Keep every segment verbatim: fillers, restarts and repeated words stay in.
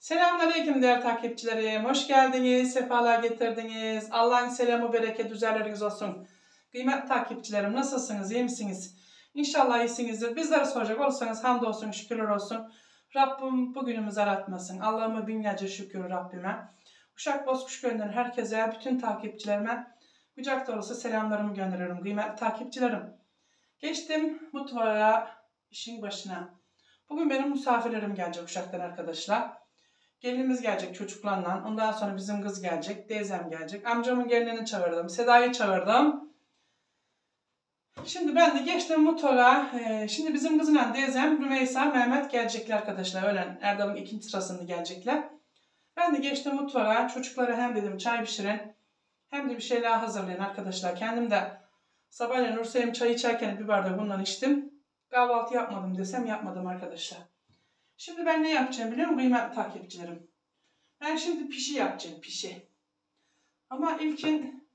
Selamünaleyküm değerli takipçilerim. Hoş geldiniz, sefalar getirdiniz. Allah'ın selamı, bereket, üzerleriniz olsun. Kıymetli takipçilerim, nasılsınız, iyi misiniz? İnşallah iyisinizdir. Bizleri soracak olursanız hamdolsun, şükürler olsun. Rabbim bugünümüzü aratmasın. Allah'ıma binlerce şükür Rabbime. Uşak Bozkuş gönderen herkese, bütün takipçilerime kucak dolusu selamlarımı gönderiyorum kıymetli takipçilerim. Geçtim mutfağa, işin başına. Bugün benim misafirlerim gelecek Uşak'tan arkadaşlar. Gelinimiz gelecek çocuklarla. Ondan sonra bizim kız gelecek. Teyzem gelecek. Amcamın gelinini çağırdım. Seda'yı çağırdım. Şimdi ben de geçtim mutfağa. Ee, şimdi bizim kızla teyzem, Rümeysa, Mehmet gelecekler arkadaşlar. Öğlen Erdem'in ikinci sırasında gelecekler. Ben de geçtim mutfağa. Çocuklara hem dedim çay pişirin, hem de bir şeyler hazırlayın arkadaşlar. Kendim de sabahleyin Nurseyim çay içerken bir bardak bundan içtim. Kahvaltı yapmadım desem yapmadım arkadaşlar. Şimdi ben ne yapacağım biliyor musun kıymetli takipçilerim? Ben şimdi pişi yapacağım, pişi. Ama ilkin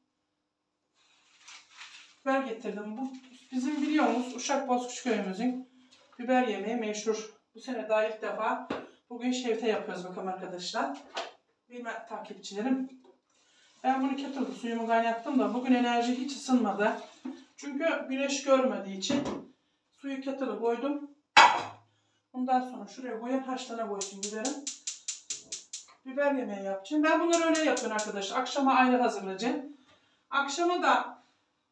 biber getirdim. Bu bizim biliyorsunuz Uşak Bozkuş köyümüzün biber yemeği meşhur. Bu sene daha ilk defa bugün şevte yapıyoruz bakalım arkadaşlar. Kıymetli takipçilerim. Ben bunu kettle'da suyumu kaynattım da bugün enerji hiç ısınmadı. Çünkü güneş görmediği için suyu kettle'a koydum. Ondan sonra şuraya koyayım, haşlana koysun biberim. Biber yemeği yapacağım. Ben bunları öyle yapıyorum arkadaşlar. Akşama ayrı hazırlayacağım. Akşama da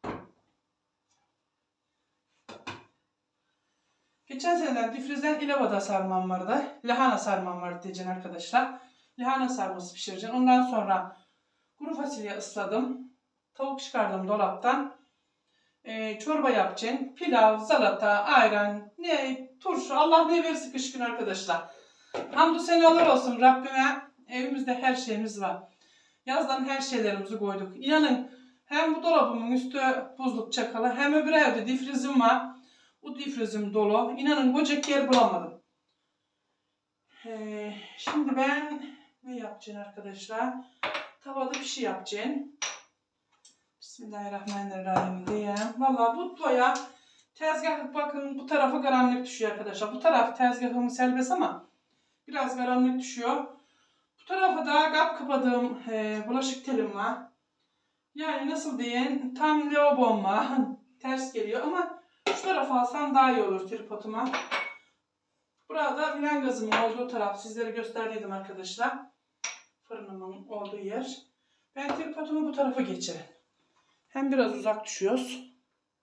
geçen seneden difrizden ilavada sarmam vardı. Lahana sarmam vardı diyeceğim arkadaşlar. Lahana sarması pişireceğim. Ondan sonra kuru fasulye ısladım. Tavuk çıkardım dolaptan. Ee, çorba yapacağım. Pilav, salata, ayran, ne, turşu. Allah ne verirse kış gün arkadaşlar. Hamdü senalar olsun Rabbime. Evimizde her şeyimiz var. Yazdan her şeylerimizi koyduk. İnanın hem bu dolabımın üstü buzluk çakalı hem öbür evde difrizim var. Bu difrizim dolu. İnanın koca yer bulamadım. Ee, şimdi ben ne yapacağım arkadaşlar? Tavada bir şey yapacağım. Bismillahirrahmanirrahim diyeyim. Valla bu toya tezgah bakın bu tarafı karanlık düşüyor arkadaşlar. Bu taraf tezgahımı serbest ama biraz karanlık düşüyor. Bu tarafa da kap kapadığım e, bulaşık telim var. Yani nasıl diyeyim tam lavabom var. Ters geliyor ama şu tarafa alsam daha iyi olur tripoduma. Burada filan gazımın olduğu taraf sizlere gösterdiydim arkadaşlar. Fırınımın olduğu yer. Ben tripodumu bu tarafa geçirim. Hem biraz uzak düşüyoruz.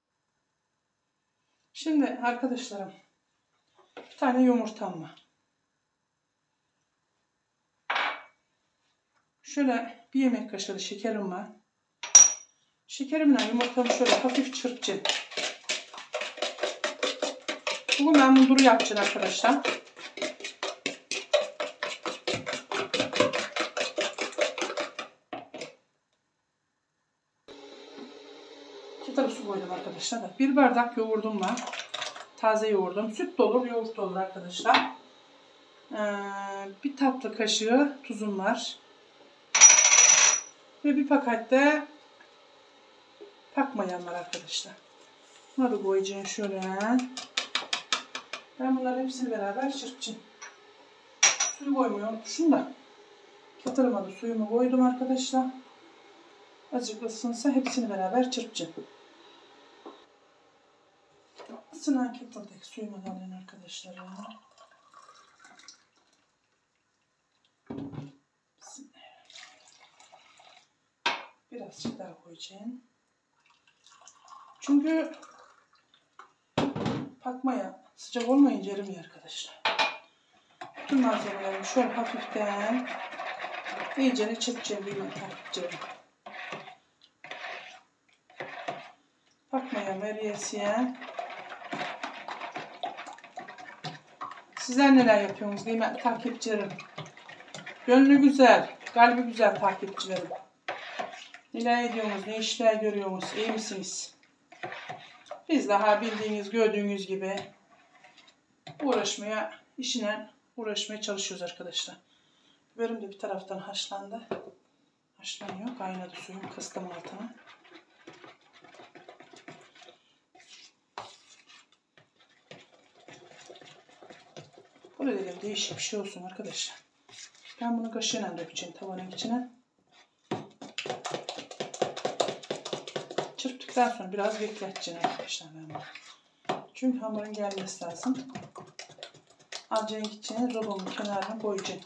Şimdi arkadaşlarım bir tane yumurtam var. Şöyle bir yemek kaşığı şekerim var. Şekerimle yumurtamı şöyle hafif çırpacağım. Bugün ben munduru yapacağım arkadaşlar. İki tane su koydum arkadaşlar. Bir bardak yoğurdum var. Taze yoğurdum. Süt de olur, yoğurt da olur arkadaşlar. Ee, bir tatlı kaşığı tuzum var. Ve bir pakette pakmayan var arkadaşlar. Bunları koyacağım şöyle. Ben bunları hepsini beraber çırpacağım. Suyu koymuyor unutmuşum da. Kettle'ıma da suyumu koydum arkadaşlar. Azıcık ısınsa hepsini beraber çırpacağım. Isınan kettle'daki suyumu da alayım arkadaşlar. Birazcık daha koyacağım. Çünkü pakmaya sıcak olmayınca erimiyor arkadaşlar. Bütün malzemelerimi şöyle hafiften iyicene çırpacağım bilmem takipçilerim. Pakmaya meriyesiye. Sizler neler yapıyorsunuz kıymetli takipçilerim? Gönlü güzel, kalbi güzel takipçilerim. Neler ediyorsunuz, ne işler görüyorsunuz, iyi misiniz? Biz daha bildiğiniz, gördüğünüz gibi uğraşmaya, işine uğraşmaya çalışıyoruz arkadaşlar. Biberim de bir taraftan haşlandı. Haşlanıyor, kaynadı suyum, kıstım altına. Böyle dedim değişik bir şey olsun arkadaşlar. Ben bunu kaşığıyla dökeceğim tavanın içine. Çırptıktan sonra biraz bekleteceğim arkadaşlar ben bunu. Çünkü hamurun gelmesi lazım. Alacağın gideceğini robomun kenarına koyacağım.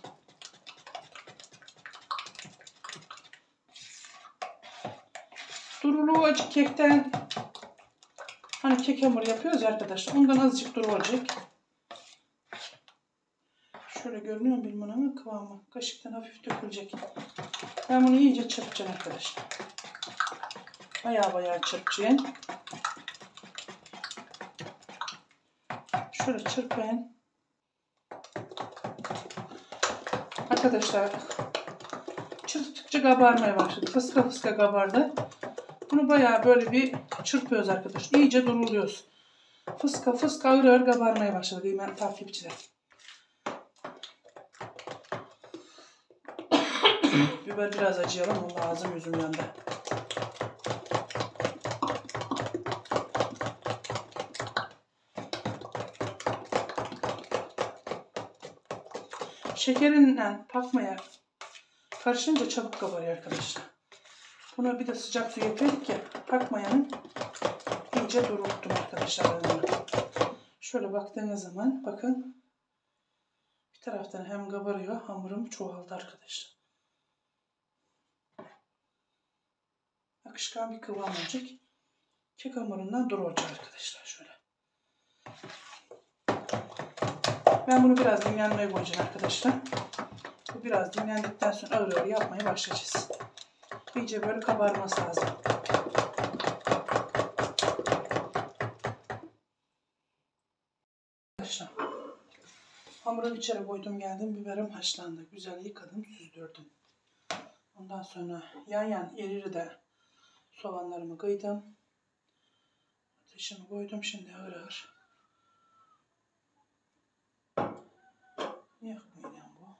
Duruluğu acık kekten, hani kek hamuru yapıyoruz ya arkadaşlar. Ondan azıcık duru olacak. Şöyle görünüyor mu bilmem ama kıvamı. Kaşıktan hafif dökülecek. Ben bunu iyice çırpacağım arkadaşlar. Bayağı bayağı çırpacağım. Şöyle çırpayım. Arkadaşlar çırptıkça kabarmaya başladı. Fıska fıska kabardı. Bunu bayağı böyle bir çırpıyoruz arkadaşlar. İyice duruluyoruz. Fıska fıska ağır ağır kabarmaya başladı kıymetli takipçiler. Biber biraz acıyalım. Vallahi ağzım yüzüm yandı. Şekerinle pakmaya karışınca çabuk kabarıyor arkadaşlar. Buna bir de sıcak su yapıyorduk ya. Pakmayanın iyice durulttum arkadaşlar. Şöyle baktığınız zaman bakın. Bir taraftan hem kabarıyor, hamurum çoğaldı arkadaşlar. Akışkan bir kıvam olacak. Kek hamurundan duru olacak arkadaşlar. Şöyle. Ben bunu biraz dinlenmeye koyacağım arkadaşlar. Bu biraz dinlendikten sonra ağır ağır yapmaya başlayacağız. İyice böyle kabarması lazım. Arkadaşlar. Hamurun içeri koydum geldim. Biberim haşlandı. Güzel yıkadım, süzdürdüm. Ondan sonra yan yan iri de soğanlarımı kıydım. Ateşimi koydum. Şimdi ağır ağır. Yakmayacağım bu.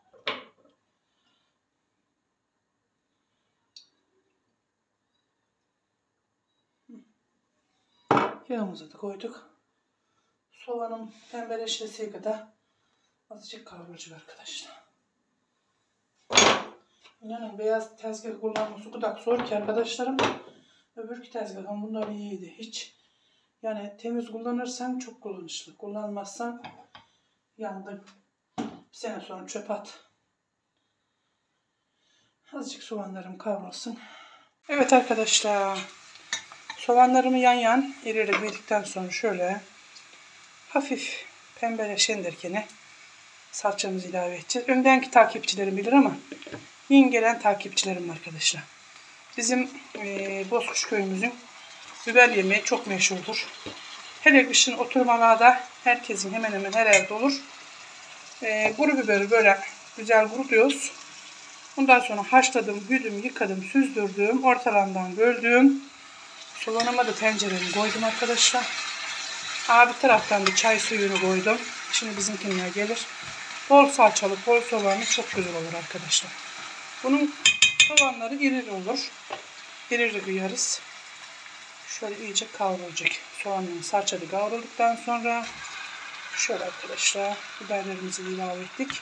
Yağımızı da koyduk. Soğanım pembeleşesiye kadar azıcık kavrulacak arkadaşlar. İnanın beyaz tezgah kullanması o kadar zor ki arkadaşlarım. Öbürkü tezgahım bunlar iyiydi. Hiç yani temiz kullanırsan çok kullanışlı. Kullanmazsan yandın. Bir sene sonra çöp at. Azıcık soğanlarım kavrulsun. Evet arkadaşlar. Soğanlarımı yan yan iri büyüdükten sonra şöyle hafif pembeleşendirken salçamızı ilave edeceğiz. Öndenki takipçilerim bilir ama yeni gelen takipçilerim arkadaşlar. Bizim e, Bozkuş köyümüzün biber yemeği çok meşhurdur. Hele kışın oturmalarda herkesin hemen hemen her evde olur. E, kuru biberi böyle güzel kurutuyoruz. Ondan sonra haşladım, hüdüm, yıkadım, süzdürdüm, ortalarından böldüm. Soğanıma da tenceremi koydum arkadaşlar. Abi taraftan da çay suyunu koydum. Şimdi bizimkinler gelir. Bol salçalı, bol soğanlı çok güzel olur arkadaşlar. Bunun soğanları iri olur. İri kıyarız. Şöyle iyice kavrulacak. Soğanın salçalı kavrulduktan sonra şöyle arkadaşlar biberlerimizi ilave ettik.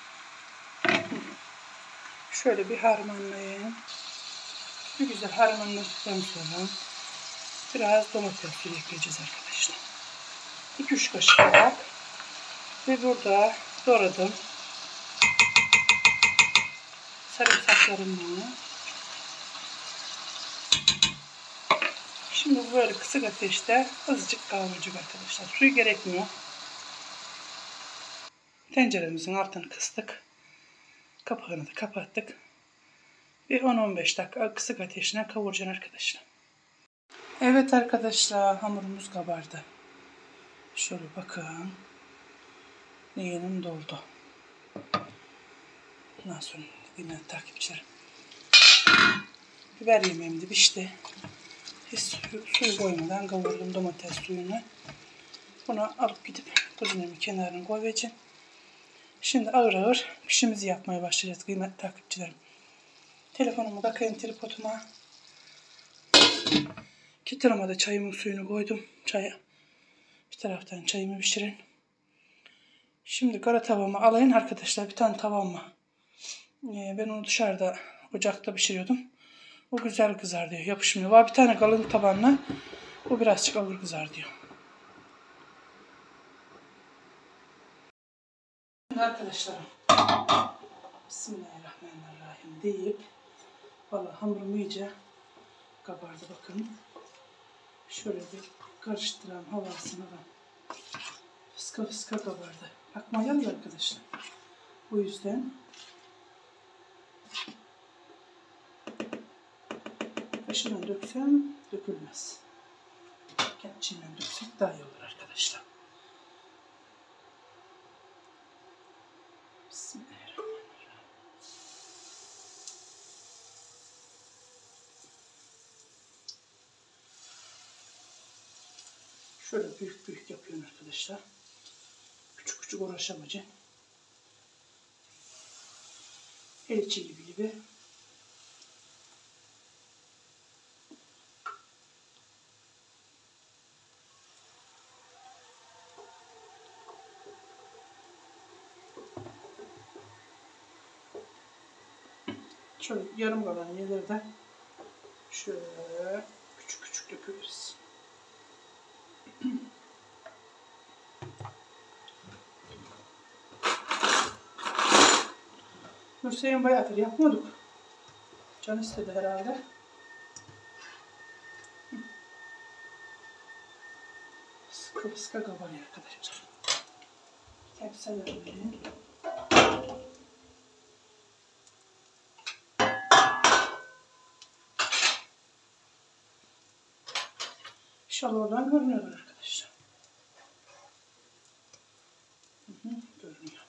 Şöyle bir harmanlayayım. Bir güzel harmanladıktan sonra biraz domates suyu ekleyeceğiz arkadaşlar. iki üç kaşık kadar. Ve burada doğradım sarımsaklarımı. Şimdi böyle kısık ateşte azıcık kavrulacak arkadaşlar. Suyu gerekmiyor. Tenceremizin altını kıstık. Kapağını da kapattık. Bir on on beş dakika kısık ateşine kavuracağım arkadaşlar. Evet arkadaşlar, hamurumuz kabardı. Şöyle bakın. Yeğenim doldu. Ondan sonra yine takipçilerim. Biber yemeğim de pişti. Hiç suyu, suyu koymadan kavurdum domates suyunu. Bunu alıp gidip kuzinemin kenarına koyacağım. Şimdi ağır ağır pişimizi yapmaya başlayacağız kıymetli takipçilerim. Telefonumu takayım tripoduma. Kettle'ıma da çayımın suyunu koydum. Çaya. Bir taraftan çayımı pişirin. Şimdi kara tavamı alayım arkadaşlar. Bir tane tavam var. Ee, ben onu dışarıda ocakta pişiriyordum. O güzel kızar diyor. Yapışmıyor. Var bir tane kalın tabanla. O birazcık ağır kızar diyor. Arkadaşlarım. Bismillahirrahmanirrahim deyip vallahi hamurum iyice kabardı bakın. Şöyle bir karıştıran havasını da fıska fıska kabardı. Bakmayalım arkadaşlar. O yüzden kaşığına döksem dökülmez. Kepçeyle döksek daha iyi olur arkadaşlar. Bismillahirrahmanirrahim. Şöyle büyük büyük yapıyorum arkadaşlar. Küçük küçük uğraşamacı. El içi gibi gibi. Şöyle yarım kalan yerleri de şöyle küçük küçük döküyoruz. Hüseyin bayağıdır yapmıyorduk. Can istedi herhalde. Sıkı sıkı kabarıyor arkadaşlar. Tepsiler vereyim. İnşallah oradan görünüyorlar arkadaşlar. Hı hı, görünüyor.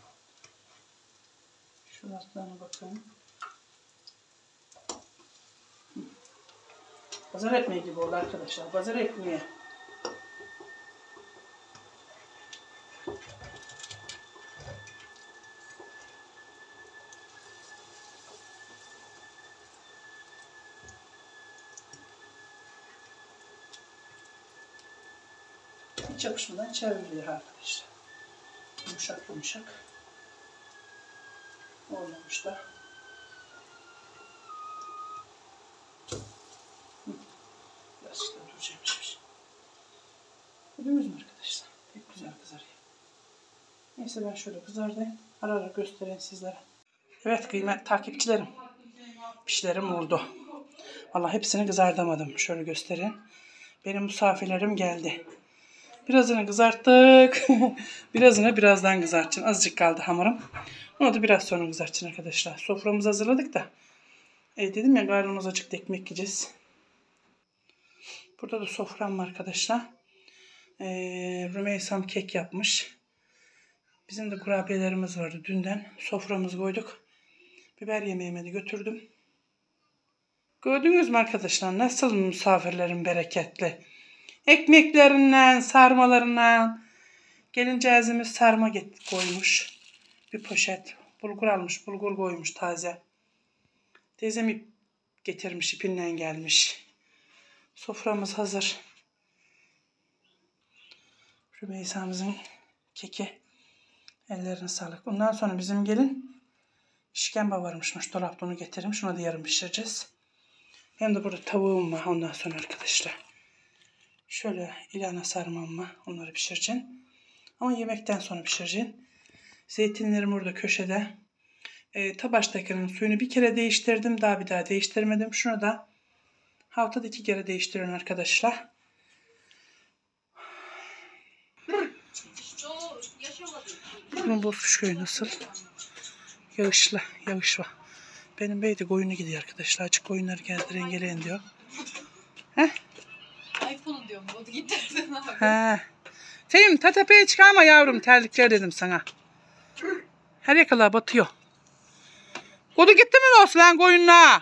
Şuralarına bakın. Hı. Pazar ekmeği gibi oldu arkadaşlar. Pazar ekmeği. Hiç yapışmadan çevriliyor arkadaşlar. Yumuşak yumuşak. Olmamış da. Biraz işte duracakmış. Gördünüz mü arkadaşlar? Pek güzel kızarıyor. Neyse ben şöyle kızardayım. Ara ara göstereyim sizlere. Evet kıymetli takipçilerim. Pişlerim vurdu. Vallahi hepsini kızartamadım. Şöyle göstereyim. Benim misafirlerim geldi. Birazını kızarttık. Birazını birazdan kızartacağım. Azıcık kaldı hamurum. Onu da biraz sonra kızartacağım arkadaşlar. Soframızı hazırladık da. E, dedim ya karnımız acıktı, ekmek yiyeceğiz. Burada da sofram var arkadaşlar. E, Rümeysam kek yapmış. Bizim de kurabiyelerimiz vardı dünden. Soframızı koyduk. Biber yemeğimi de götürdüm. Gördünüz mü arkadaşlar nasıl misafirlerin bereketli. Ekmeklerinden, sarmalarından. Gelincezimiz sarma koymuş. Bir poşet. Bulgur almış. Bulgur koymuş taze. Teyzem ip getirmiş. İpinden gelmiş. Soframız hazır. Rümeysamızın keki. Ellerine sağlık. Ondan sonra bizim gelin işkembe varmışmış. Dolapta onu getiririm. Şunu da yarın pişireceğiz. Hem de burada tavuğum var. Ondan sonra arkadaşlar. Şöyle ilana sarmam var. Onları pişireceğim. Ama yemekten sonra pişireceğim. Zeytinlerim orada köşede. E, tabaştakinin suyunu bir kere değiştirdim. Daha bir daha değiştirmedim. Şunu da haftada iki kere değiştiriyorum arkadaşlar. Bunun bozmuş köyü nasıl? Yağışlı. Yağış var. Benim bey de koyunu gidiyor arkadaşlar. Açık koyunları gezdiren gelen diyor. Heh? iPhone diyorum. O da gitti. He. Şeyim ta tepeye çıkarma yavrum. Terlikler dedim sana. Her yakala batıyor. Kodu gitti mi olsun lan koyunla?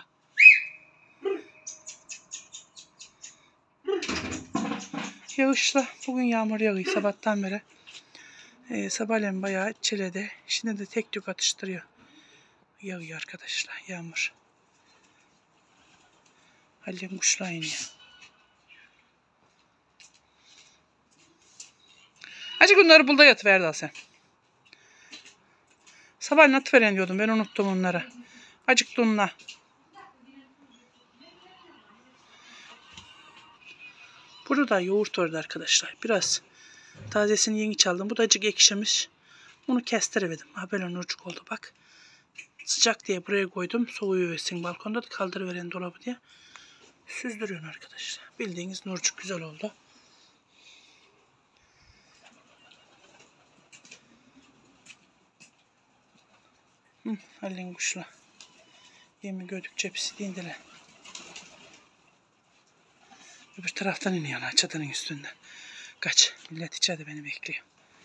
Yağışlı. Bugün yağmur yağıyor sabahtan beri. Ee, sabahleyin bayağı çiledi. Şimdi de tek tük atıştırıyor. Yağıyor arkadaşlar yağmur. Halil kuşlar iniyor. Acık bunları bulda yatıver daha sen. Sabahleyin atıveren diyordum. Ben unuttum onları. Acıktı onunla. Burada da yoğurt vardı arkadaşlar. Biraz tazesini yeni çaldım. Bu da acık ekşimiş. Onu kestiremedim. Ha böyle nurcuk oldu bak. Sıcak diye buraya koydum. Soğuyu versin balkonda da kaldırıveren dolabı diye. Süzdürüyorum arkadaşlar. Bildiğiniz nurcuk güzel oldu. Hı, Halin kuşla. Yemi gördükçe pisi değildiler. Öbür taraftan iniyorlar çatının üstünden. Kaç. Millet içeride beni bekliyor.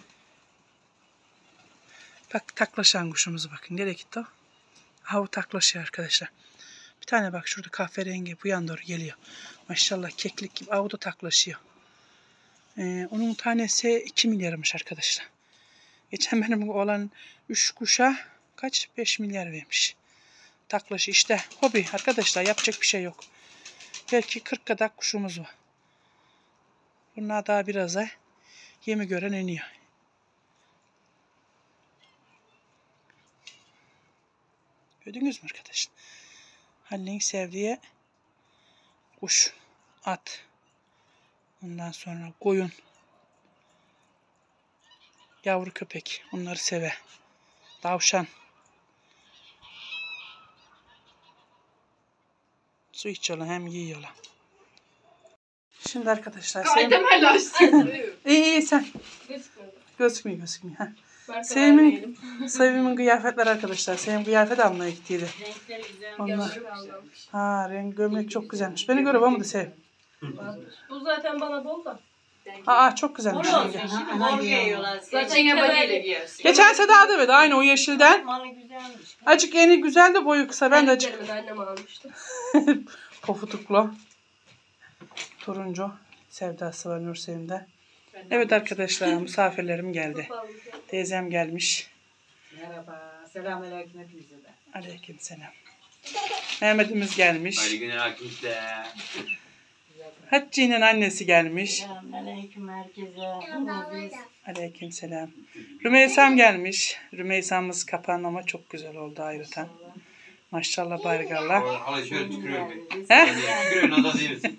Bak taklaşan kuşumuzu bakın. Nereye gitti o? Havu taklaşıyor arkadaşlar. Bir tane bak şurada kahverengi bu yan doğru geliyor. Maşallah keklik gibi avuda taklaşıyor. Ee, onun tanesi iki milyarmış arkadaşlar. Geçen benim olan üç kuşa kaç? beş milyar vermiş. Taklaşı işte hobi arkadaşlar, yapacak bir şey yok. Belki kırk kadar kuşumuz var. Bunlar daha biraz da yemi gören iniyor. Gördünüz mü arkadaşlar? Halil'in sevdiği kuş, at, ondan sonra koyun, yavru köpek, onları sever. Tavşan. Su içiyorlar hem yiyorlar. Şimdi arkadaşlar Kaydem helalsin. İyi iyi sen. Gözükmüyor gözükmüyor. Ha. Sevim'in, Sevim'in kıyafetleri arkadaşlar. Sevim kıyafet almaya gittiydi. Onlar. Ha, renk gömlek çok güzelmiş. Beni görüp ama da sev. Bu zaten bana bol da. Aa çok güzelmiş. Zaten kebadiyle giyersin. Geçen Seda da böyle aynı o yeşilden. Acık eni güzel de boyu kısa. Ben de acık. Annem almıştı. Pofutuklu. Turuncu. Sevdası var Nursevim'de. Evet arkadaşlar, misafirlerim geldi. Teyzem gelmiş. Merhaba. Selamünaleyküm hepinize de. Aleykümselam. Mehmet'imiz gelmiş. Aleykümselam. Hatice'nin annesi gelmiş. Selamünaleyküm herkese. Aleykümselam. Rümeysam gelmiş. Rümeysa'mız kapandı ama çok güzel oldu ayrıca. Maşallah barikallah. Hala şöyle tükürüyor bir. He? Tükürüyor, nada değilsin.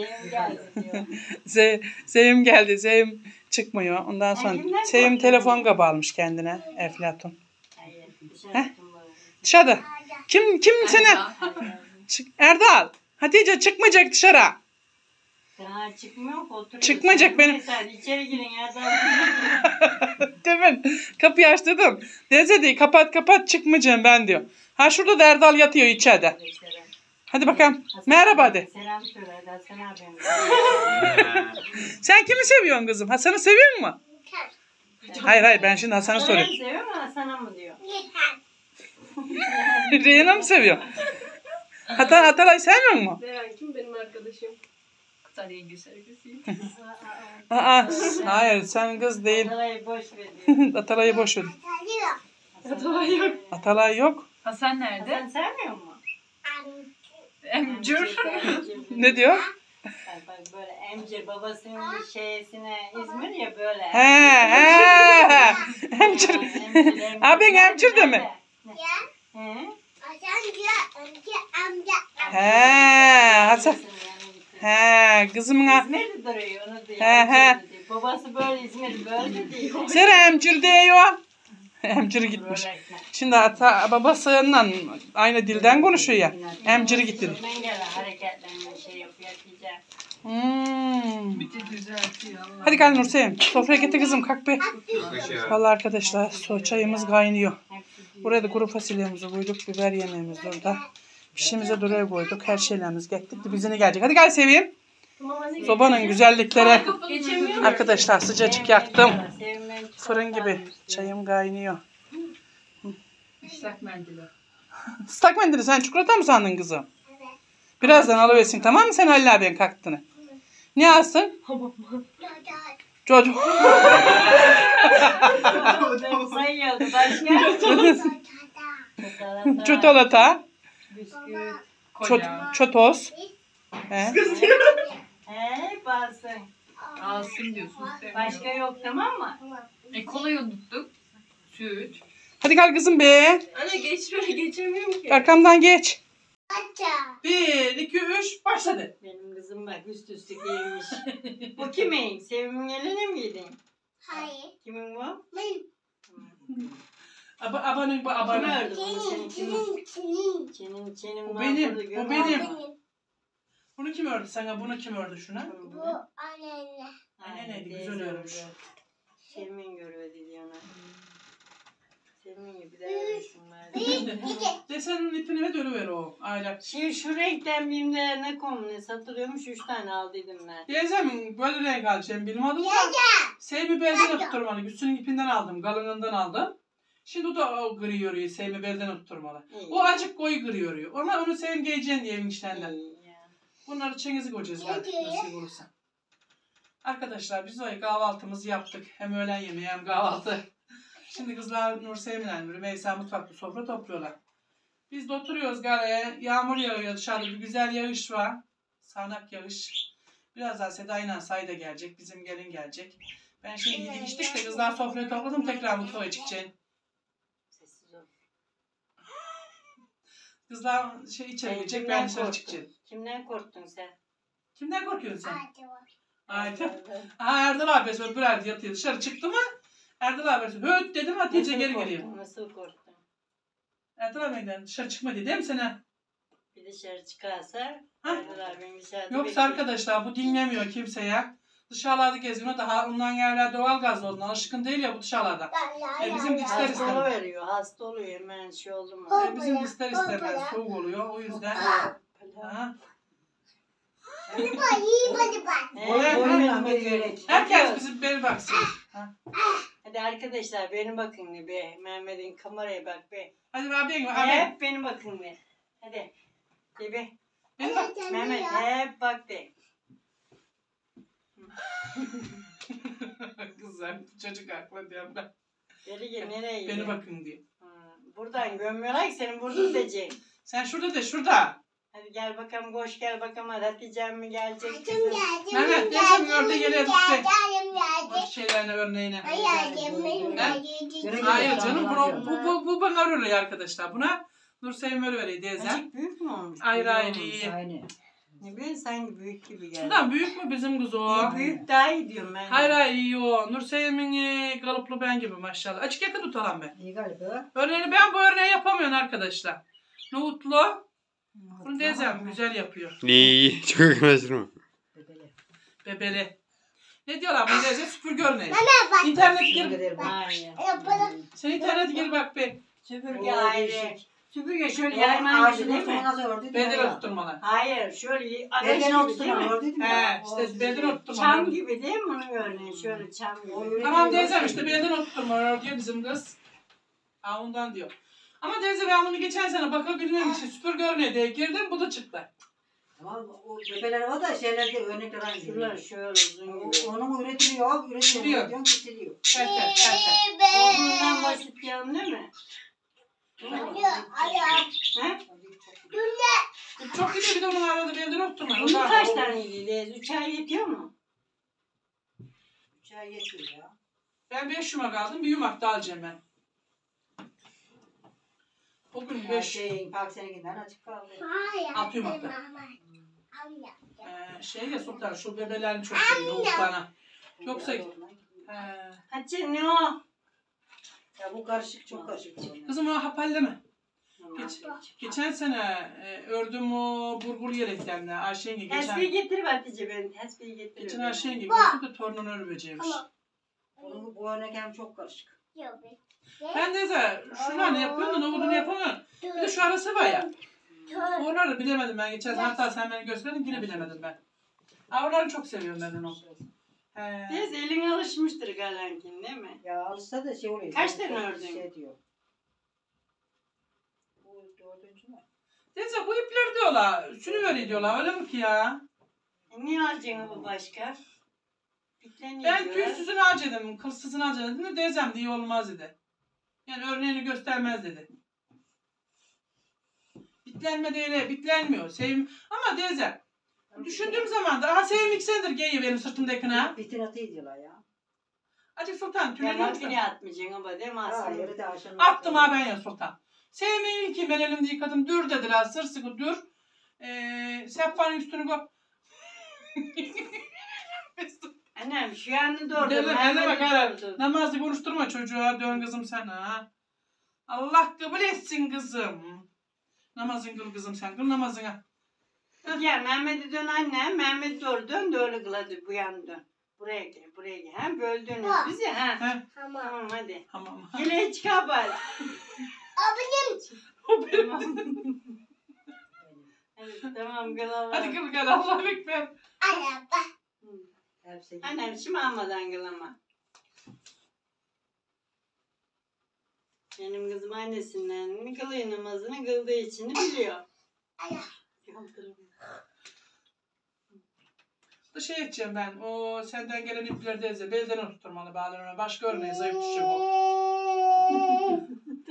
Ze Zeyim geldi. Zeyim çıkmıyor. Ondan sonra Zeyim telefon kabı almış kendine. Eflatun. He? Dışarıda. Kim kim seni? Çık, Erdal. Hatice çıkmayacak dışarı. Daha çıkmıyor ki oturuyor. Çıkmayacak benim. İçeri girin Erdal. Demin kapıyı aç dedim. Neyse değil, kapat kapat çıkmayacağım ben diyor. Ha şurada da Erdal yatıyor içeride. Hadi bakalım. Merhaba de. Selam söyle Erdal. Sen abim. Sen kimi seviyorsun kızım? Hasan'ı seviyor musun? Hayır hayır, ben şimdi Hasan'ı soruyorum. Sen seviyor mu Hasan'a mı diyor? Reyhan'ı mı seviyor? Hatta Atalay sevmiyor mu? Beren kim benim arkadaşım? Kıtar yenge sergisiyim. Aa, hayır sen kız değil. Atalay'ı boş ver. Atalay'ı boş ver. Atalay yok. Atalay yok. Hasan nerede? Hasan sevmiyor mu? Emcür. Ne diyor? Bak böyle emcir babasının bir şeysine İzmir ya böyle. He he. Emcir. Abin emcir de mi? He? He. Hasan. He. Kızımın a- İzmir'de duruyor onu diyor. He, he. emcir diyor. Babası böyle İzmir böyle diyor. Sera emcir diyor. Emcir gitmiş. Böyle. Şimdi ata babasıyla aynı dilden konuşuyor ya. Emcir gitti. Ben gelen hareketlerini şey yapıyor diyeceğim. Hmm. Bütün düzeltiyor Allah. Hadi gel Nursevim. Sofraya getir kızım, kalk be. Kaşığı. Vallahi arkadaşlar so çayımız kaynıyor. Hepsi Buraya da kuru fasulyemizi koyduk. Biber yemeğimiz orada. Pişimize duraya koyduk. Her şeylerimiz getirdik. Bizine gelecek. Hadi gel seveyim. Sobanın güzellikleri. Geçemiyorum. Arkadaşlar sıcacık yaktım. Sevmem çok Fırın gibi. varmış diyor. Çayım kaynıyor. Islak mendili. Islak mendili sen çikolata mı sandın kızım? Birazdan alıversin, tamam mı sen Halil abinin kalktığını? Ne alsın? Çocuk. Ben sayıyordu başka. Çikolata. Bisküvi. Çot, Kola. çotoz. He? He bazı. Alsın diyorsun. Başka yok tamam mı? E kolayı unuttuk. Süt. Hadi gel kızım be. Anne geç şuraya geçemiyorum ki. Arkamdan geç. Bir, iki, üç, başladı. Benim kızım bak üst üste giymiş. Bu kimin? Sevim'in eline mi giydin? Hayır. Kimin bu? Benim. Aba, abanın bu Kim abanın. ördü bunu senin? Senin, Kimin? senin, senin. Senin, senin Bu var benim, burada, bu görmüyor benim. musun? Benim. Bunu kim ördü sana? Bunu kim ördü şuna? Bunu Bu bunu. anneanne. Anne neydi? Teyze Güzel örmüş. ördü. Sevim'in görüyor dedi ona. Sevim'in gibi de örmüşsün bari. Desenin ipini ve dönüver o. Aylak. Şimdi şu renkten birimde ne konu ne satılıyormuş, üç tane aldıydım ben. Teyzem böyle renk alacağım benim adım da. Sevmi belden tutturmalı. Güçsünün ipinden aldım. Galınından aldım. Şimdi o da o gri yoruyor. Sevmi belden tutturmalı. İyi. O acık koyu gri yoruyor. Ona onu Sevim giyeceksin diye evin içlerinden. İyi ya. Bunları çengizi koyacağız ben. Peki. Nasıl olursa. Arkadaşlar biz o kahvaltımızı yaptık. Hem öğlen yemeği hem kahvaltı. Şimdi kızlar Nur Sevim'le Rümeysa mutfakta sofra topluyorlar. Biz de oturuyoruz galeye. Yağmur yağıyor dışarıda. Bir güzel yağış var. Sağanak yağış. Birazdan Seda ile Sayda gelecek. Bizim gelin gelecek. Ben şimdi yedik içtik de kızlar sofrayı topladım. Tekrar mutfağa çıkacağım. Sessiz ol. Kızlar şey içeri Ben girecek. kimden Ben dışarı korktun? çıkacağım. Kimden korktun sen? Kimden korkuyorsun sen? Hadi bak. Ayten. Aha Erdal abi böyle bir yatıyor. Dışarı çıktı mı? Erdal abi höt dedim Hatice Nasıl geri korktun? geliyor. Nasıl korktun? Erdal abi'den dışarı çıkma dedi değil mi sana? Bir dışarı çıkarsa Ha? Erdal abin dışarıda Yoksa bekliyor. arkadaşlar bu dinlemiyor kimseye. Dışarılarda geziyor. Daha ondan yerler doğal gaz olduğundan alışkın değil ya bu dışarıda. La, E, la, bizim la, ister la. istemez. Hasta veriyor, hasta oluyor hemen şey oldu mu? Hop. E, bizim ister istemez soğuk oluyor. O yüzden. Ha. Hadi bak, iyi hadi bak. He, Boyun- boynuna gerek. Herkes bizim beni baksın. Ha. Hadi arkadaşlar beni bakın bir be. Mehmet'in kameraya bak be. Hadi abi abi. Hep beni bakın be. Hadi. De be. Beni bak. Mehmet hep bak de. Kızlar çocuk haklı diyorum ben. Geri gel nereye Beni gidiyor? bakın diye. Hı, buradan gömüyorlar ki senin burada diyecek. Sen şurada de şurada. Hadi gel bakalım koş gel bakalım hadi Hatice'm mi gelecek Acım kızım? geldi, Mehmet, acım neyse, geldi, orada acım yere geldi, gitti. acım geldi. O şeylerine örneğine. Ay, acım geldi, acım Hayır geldi. canım bu, bu, bu, bu bana öyle arkadaşlar. Buna Nur Sevim öyle veriyor teyzem. Azıcık büyük mü olmuş? Ayrı Büyük ayrı olmuş. iyi. Aynı. Ne bileyim sanki büyük gibi geldi. Şundan büyük mü bizim kız o? İyi, büyük daha iyi diyorum ben. Hayır hayır iyi o. Nur Sevim'in e, kalıplı ben gibi maşallah. Açık yakın tutalım ben. İyi galiba. Örneğini ben bu örneği yapamıyorum arkadaşlar. Nohutlu. Bunu teyzem güzel yapıyor. İyi, çok yakınlaştırma. Bebele. Bebeli. Ne diyorlar bu teyze süpürge örneği. Bak. İnternete gir. Gidelim. Hayır. Yapalım. Sen internete gir bak be. Süpürge Oo, ayrı. değişik. Süpürge şöyle Yani yayman gibi ağacın değil üstüne mi? nasıl ördü? Bedel tutturmalar. Hayır şöyle araç Bergen gibi oturtma değil mi? ördü mü? He işte bedel Çam tutturmalar. gibi değil mi bunun örneği? Şöyle çam gibi. Tamam teyzem işte bedel tutturmalar diyor bizim kız. Ha ondan diyor. Ama teyze ben bunu geçen sene bakabilmem için süpürge örneği diye girdim bu da çıktı. Tamam o bebeler var da şeylerde örnekler aynı. Şuralar şöyle uzun O- gibi. Onun üretiliyor, Siliyor. üretiliyor, diyorsun kesiliyor. Ter ter ter ter. O bundan basit yan değil mi? Alo, alo. He? Bu çok iyi bir de onun arada bedel tutturmalar. O Bunun da- kaç tane yediğiz? Üç ay yetiyor mu? Üç ay yetiyor ya. Ben beş yumak aldım bir yumak da alacağım ben. O gün Her beş şeyin park seninkinden açık kaldı. Hayır. Altı yumakta. Mama. Al ya. Ee, şey ya Sultan şu bebelerini çok seviyor Oğuzhan'a. Yoksa Ee, He. Hatice ne o? Ya bu karışık, çok karışık. Kızım o hapalleme. Tamam. Geç, geçen sene e, ördüm o burgul yeleklerini Ayşe yenge Tesbihi geçen getir Hatice ben. Tesbihi getir. geçen Ayşe yenge gördü de torununu örmeyeceğimiş. Tamam. Onun bu örnek hem çok karışık. Yok be. Ben de de şunlar ne yapıyorsun da nohudunu yapamıyorum. Bir de şu arası var ya. Dur. Oraları bilemedim ben geçen sene hatta sen beni gösterdin yine bilemedim ben. Ha oraları çok seviyorum ben onu. He. Tez elin alışmıştır galankin değil mi? Ya alışsa da şey oluyor. Kaç şey- tane ördün? Şey diyor. Bu dördüncü mü? Neyse bu ipleri diyorlar. Sünü veriyor diyorlar öyle mi ki ya? E, niye alacaksın bu başka? Bitleniyor Ben diyorlar. tüysüzünü harcadım, kılsızını harcadım dedim de teyzem de iyi olmaz dedi. Yani örneğini göstermez dedi. Bitlenme değil, bitlenmiyor. Sevim ama teyze düşündüğüm zaman da aha sevimlik sendir geyiği benim sırtımdakine. Bitin atı diyorlar ya. Acık Sultan Ya tülünü makineye atmayacaksın ama değil mi Ha, aslında? yeri de aşağıdan. attım ha ben ya Sultan. Sevmeyin ki ben elimde yıkadım. Dür dediler sır sıkı dür. Ee, sehpanın üstünü koy. Annem şu yanını doğru. Deli, eline bak hele. doğru. Namazı konuşturma çocuğa. Dön kızım sen ha. Allah kabul etsin kızım. Namazın kıl kızım sen. Kıl namazına. Ya Mehmet'e dön annem. Mehmet doğru dön. Doğru kıladı bu yana dön. Buraya gel. Buraya gel. Hem böldünüz bizi ha. He. Tamam. Tamam hadi. Tamam. Yine çıkar bari. Abim. O benim. Tamam. Evet, tamam kılalım. Hadi kıl gel Allah'a ekber. Araba. Hepsi Annem şimdi almadan kılama. Benim kızım annesinden kılıyor namazını kıldığı için biliyor. Da şey edeceğim ben. O senden gelen ipleri de belden oturtmalı bağlarına. Başka örneği zayıf düşecek o.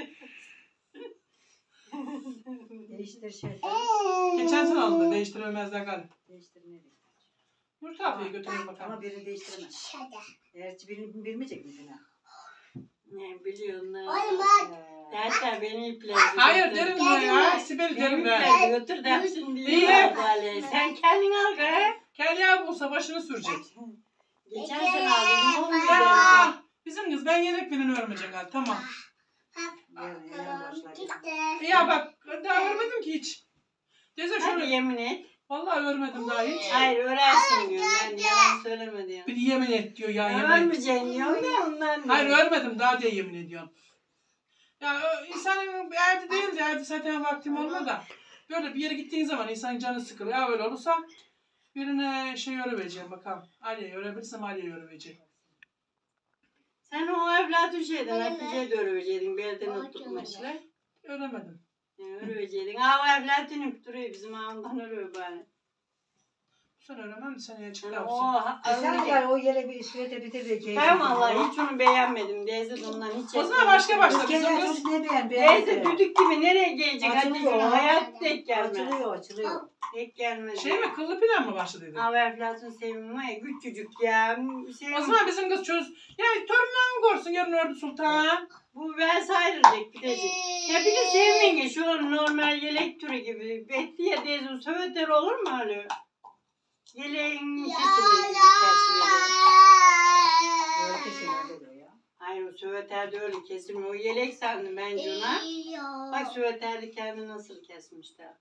Değiştir şey. Geçen sene aldım da değiştiremezler galiba. Değiştirmeyi. Nur tafiye götüreyim bakalım. Ama birini değiştiremez. Şurada. Eğer birini bilmeyecek misin ha? Ne biliyorsun? Oy bak. Hatta beni iple Hayır derim ben ya. Sibel derim ben. Beni götür da hepsini İyi. biliyor. Sen kendin al be. Kel yağı bulsa başını sürecek. Geçen sene aldım. olmuyor Aa, dersin. bizim kız ben yelek birini örmeyecek hali. Tamam. Yarın yarın başlar. Gitti. Ya bak daha örmedim ki hiç. Teyze Hadi şöyle. yemin et. Vallahi örmedim daha hiç. Hayır öğrensin diyorum. Ben yalan söyleme diyorum. Bir yemin et diyor ya yemin. Ölmeyeceksin diyorum da ondan Hayır diyorum. örmedim daha diye yemin ediyorum. Ya ö- insanın erdi değil de erdi zaten vaktim olma da. Böyle bir yere gittiğin zaman insanın canı sıkılıyor. Ya öyle olursa birine şey örevereceğim bakalım. Aliye'yi örebilirsem Aliye'yi örevereceğim. Sen o evlatın şeyden Hatice'ye de örüveceydin. Belden Ay, oturtmuşlar. Öremedim. Örüveceydin. Ha o evlatın ip duruyor bizim ağımdan örüyor bari. Sen öremem seneye çıktı. Yani o O... ha- E sen alınca- gel o yere bir süvete bitir. Ben vallahi hiç onu beğenmedim. Teyze bundan hiç O zaman başka başla. Biz Bizim gene kız çocuk ne beğen Teyze beğen. düdük gibi nereye gelecek? Açılıyor. Hatice'nin hayat tek gelmez. Açılıyor açılıyor. Tek gelmez. şey mi kıllı plan mı başladıydı? Ama evlatın sevimi var ya küçücük ya. Sevim. O zaman bizim kız çöz. Ya torunlar mı görsün yarın ördü sultan? Bu ben ayrılacak gidecek. Ya bir de sevmeyin şu an normal yelek türü gibi. Betli ya teyze söveter olur mu öyle? Yeleğin kesilir. kesilir. Öyle kesin öyle diyor ya. Hayır o söveterde öyle kesilmiyor. O yelek sandım bence ona. Bak söveterde kendi nasıl kesmişler.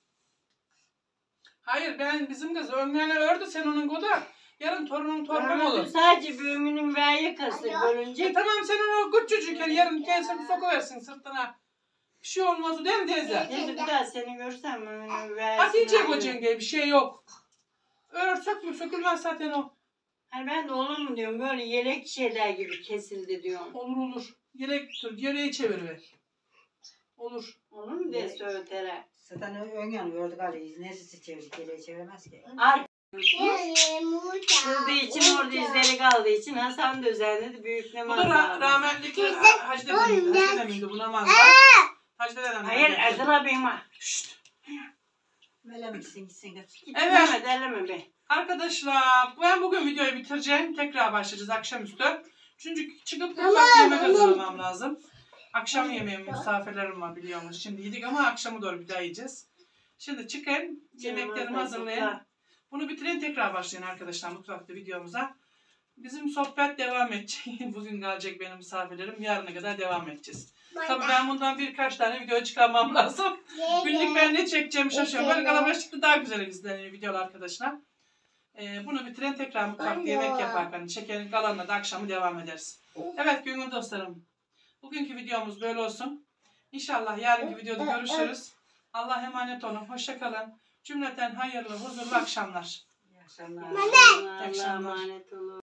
Hayır ben bizim kız önlerine ördü sen onun koda. Yarın torunun torban olur. Sadece büyümünün ve yakası E görünce. tamam sen onu küçücükken yarın gelsin sokuversin sırtına. Bir şey olmaz o değil mi teyze? Teyze bir daha seni görsem büyümünün ve Hatice kocenge bir şey yok. Ör sökmür sökülmez zaten o. Hani ben de olur mu diyorum böyle yelek şeyler gibi kesildi diyorum. Olur olur. Yelek tut yeleği çeviriver. Olur. Olur mu diye sövetere. Zaten ön yanı gördük Ali. Neresi çevirecek? Geriye çeviremez ki. Ar Kıldığı için orada izleri kaldığı için Hasan da özenledi büyük Bu namaz da ra aldı. rahmetli Hacı dedemiydi. Hacı dedemiydi bu namazda. Hacı dedem. Hayır Erdal abim var. Şşt. Böyle mi gitsin gitsin. Evet. Evet. Elleme be. Arkadaşlar ben bugün videoyu bitireceğim. Tekrar başlayacağız akşamüstü. Çünkü çıkıp mutfak yemek hazırlamam lazım. Akşam yemeğim misafirlerim var biliyorsunuz. Şimdi yedik ama akşamı doğru bir daha yiyeceğiz. Şimdi çıkın yemeklerimi hazırlayın. Bunu bitirin tekrar başlayın arkadaşlar mutfakta videomuza. Bizim sohbet devam edecek. Bugün gelecek benim misafirlerim. Yarına kadar devam edeceğiz. Tabii ben bundan birkaç tane video çıkarmam lazım. Günlük ben ne çekeceğim şaşıyorum. Böyle kalabalıkta daha güzel izleniyor videolar arkadaşlar. Ee, bunu bitirin tekrar mutfakta yemek yaparken çekerin kalanına da akşamı devam ederiz. Evet gönül dostlarım. Bugünkü videomuz böyle olsun. İnşallah yarınki videoda görüşürüz. Allah'a emanet olun. Hoşça kalın. Cümleten hayırlı, huzurlu akşamlar. İyi akşamlar. Allah'a akşamlar. emanet olun.